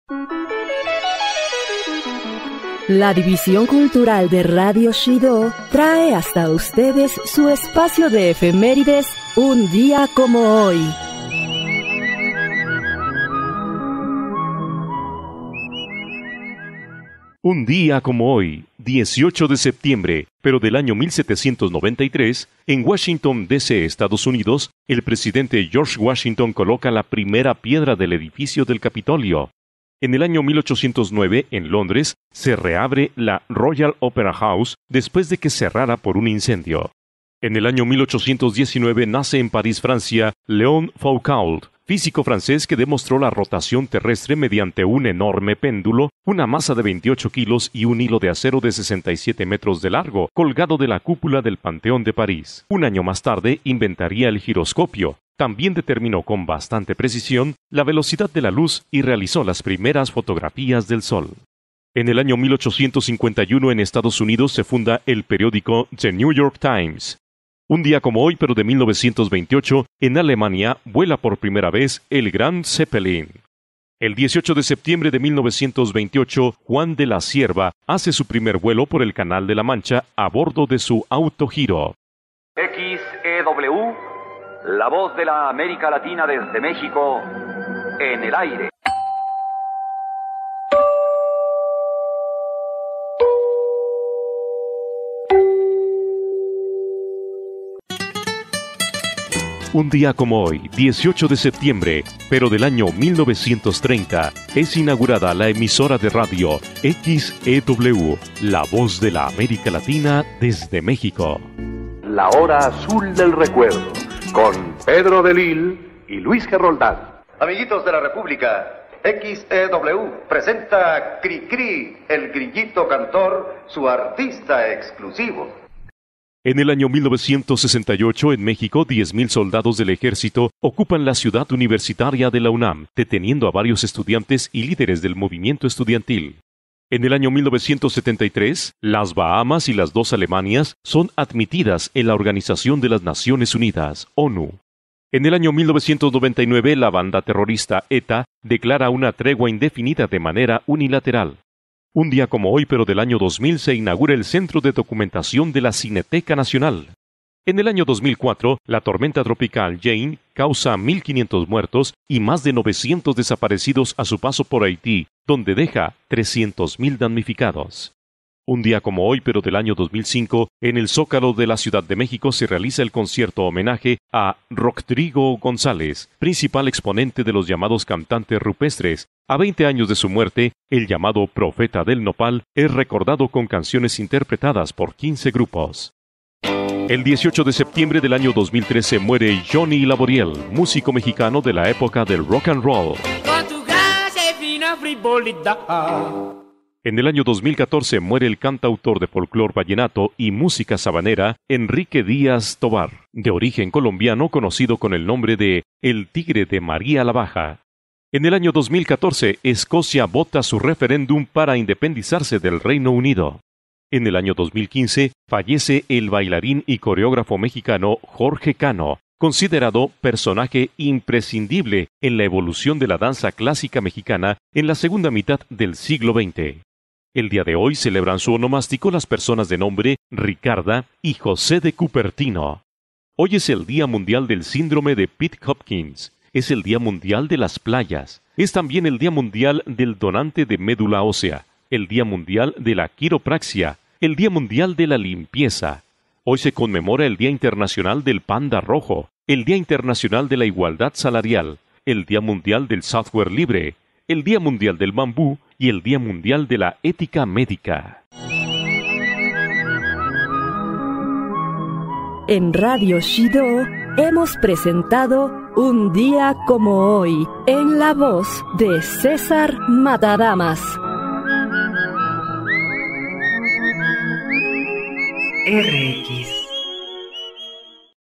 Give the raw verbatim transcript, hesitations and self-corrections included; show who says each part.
Speaker 1: La División Cultural de Radio Shido trae hasta ustedes su espacio de efemérides Un día como hoy.
Speaker 2: Un día como hoy, dieciocho de septiembre, pero del año mil setecientos noventa y tres, en Washington, D C, Estados Unidos, el presidente George Washington coloca la primera piedra del edificio del Capitolio. En el año mil ochocientos nueve, en Londres, se reabre la Royal Opera House después de que cerrara por un incendio. En el año mil ochocientos diecinueve nace en París, Francia, Léon Foucault, físico francés que demostró la rotación terrestre mediante un enorme péndulo, una masa de veintiocho kilos y un hilo de acero de sesenta y siete metros de largo, colgado de la cúpula del Panteón de París. Un año más tarde inventaría el giroscopio. También determinó con bastante precisión la velocidad de la luz y realizó las primeras fotografías del Sol. En el año mil ochocientos cincuenta y uno en Estados Unidos se funda el periódico The New York Times. Un día como hoy, pero de mil novecientos veintiocho, en Alemania vuela por primera vez el Gran Zeppelin. El dieciocho de septiembre de mil novecientos veintiocho, Juan de la Cierva hace su primer vuelo por el Canal de la Mancha a bordo de su autogiro.
Speaker 3: X E W, la voz de la América Latina desde México, en el aire.
Speaker 2: Un día como hoy, dieciocho de septiembre, pero del año mil novecientos treinta, es inaugurada la emisora de radio X E W, la voz de la América Latina desde México.
Speaker 4: La hora azul del recuerdo, con Pedro de Lille y Luis Geroldán.
Speaker 5: Amiguitos de la República, X E W presenta a Cri Cri, el grillito cantor, su artista exclusivo.
Speaker 2: En el año mil novecientos sesenta y ocho, en México, diez mil soldados del ejército ocupan la ciudad universitaria de la UNAM, deteniendo a varios estudiantes y líderes del movimiento estudiantil. En el año mil novecientos setenta y tres, las Bahamas y las dos Alemanias son admitidas en la Organización de las Naciones Unidas, ONU. En el año mil novecientos noventa y nueve, la banda terrorista ETA declara una tregua indefinida de manera unilateral. Un día como hoy, pero del año dos mil, se inaugura el Centro de Documentación de la Cineteca Nacional. En el año dos mil cuatro, la tormenta tropical Jane causa mil quinientos muertos y más de novecientos desaparecidos a su paso por Haití, donde deja trescientos mil damnificados. Un día como hoy, pero del año dos mil cinco, en el Zócalo de la Ciudad de México se realiza el concierto homenaje a Rodrigo González, principal exponente de los llamados cantantes rupestres. A veinte años de su muerte, el llamado Profeta del Nopal es recordado con canciones interpretadas por quince grupos. El dieciocho de septiembre del año dos mil trece muere Johnny Laboriel, músico mexicano de la época del rock and roll. En el año dos mil catorce muere el cantautor de folclor vallenato y música sabanera Enrique Díaz Tobar, de origen colombiano conocido con el nombre de El Tigre de María la Baja. En el año dos mil catorce, Escocia vota su referéndum para independizarse del Reino Unido. En el año dos mil quince, fallece el bailarín y coreógrafo mexicano Jorge Cano, considerado personaje imprescindible en la evolución de la danza clásica mexicana en la segunda mitad del siglo veinte. El día de hoy celebran su onomástico las personas de nombre Ricarda y José de Cupertino. Hoy es el Día Mundial del Síndrome de Pitt-Hopkins. Es el Día Mundial de las Playas. Es también el Día Mundial del Donante de Médula Ósea, el Día Mundial de la Quiropraxia, el Día Mundial de la Limpieza. Hoy se conmemora el Día Internacional del Panda Rojo, el Día Internacional de la Igualdad Salarial, el Día Mundial del Software Libre, el Día Mundial del Bambú y el Día Mundial de la Ética Médica.
Speaker 1: En Radio Shido hemos presentado Un día como hoy, en la voz de César Matadamas.
Speaker 6: R X